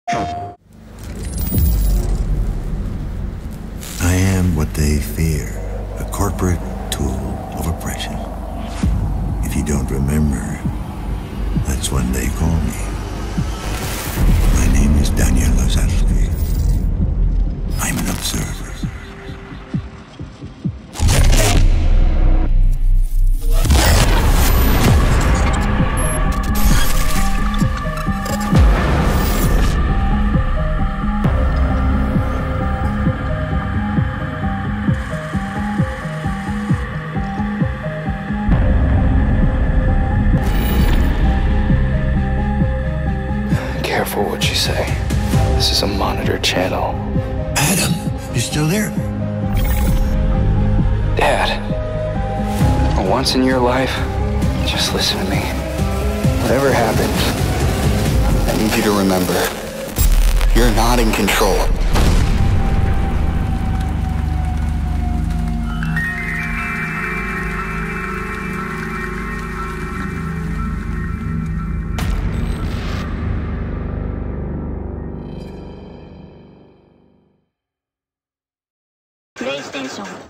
I am what they fear, a corporate tool of oppression. If you don't remember, that's what they call me. My name is Daniel Lazarski. I'm an observer. Careful what you say. This is a monitored channel. Adam, you still there? Dad, for once in your life, just listen to me. Whatever happens, I need you to remember, you're not in control. PlayStation